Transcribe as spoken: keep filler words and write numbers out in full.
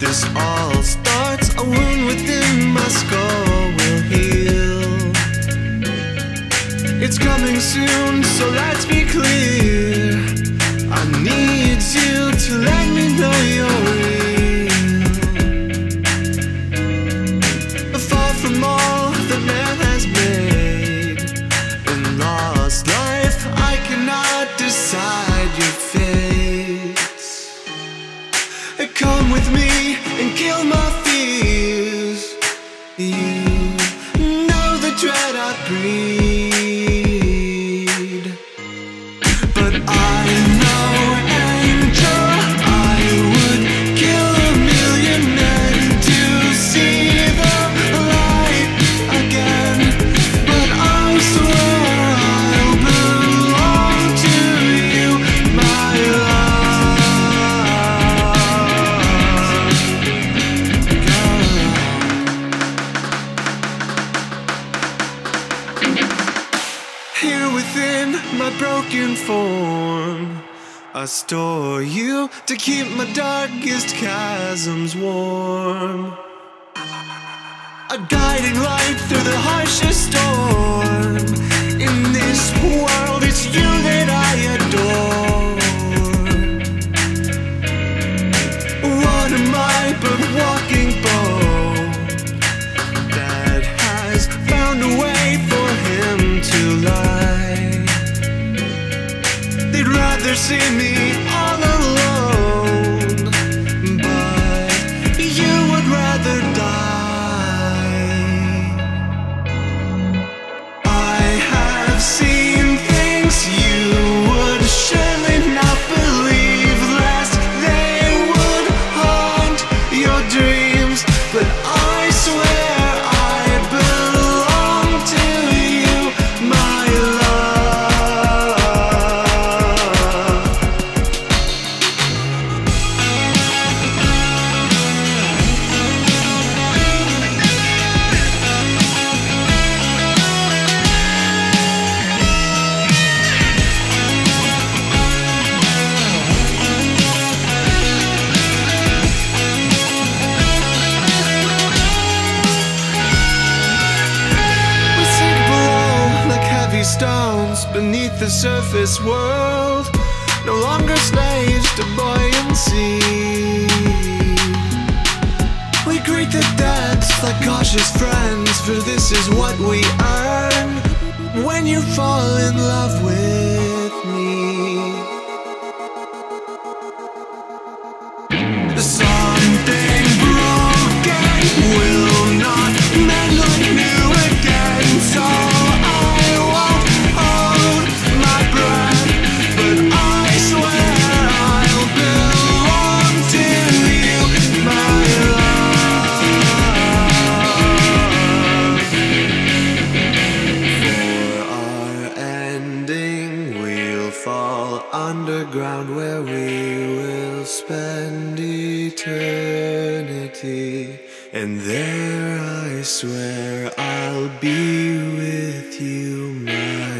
this all starts, a wound within my skull will heal. It's coming soon, so let's be clear. I need you to let me know you're real. Far from all that man has made. In lost life, I cannot decide your fates. Come with me and kill my fears. You know the dread I breed, but I know, angel, I would kill a million men to see the light again. But I swear I'll belong to you, my love. Here within my broken form, I store you to keep my darkest chasms warm. A guiding light through the harshest storm. In this world, it's you that I adore. What am I but walking bone that has found a way for him to lie? They'd rather see me all alone, but you would rather die. I have seen things you would surely not believe, lest they would haunt your dreams. But I swear I belong to you, my love. We sink below like heavy stones beneath the surface world, no longer slaves to buoyancy. We greet the depths like cautious friends, for this is what we earn when you fall in love with me. Something broken will not mend like new again, so I won't hold my breath. But I swear I'll belong to you, my love. For our ending, we'll fall underground, where we will spend eternity. And there I swear I'll be with you, my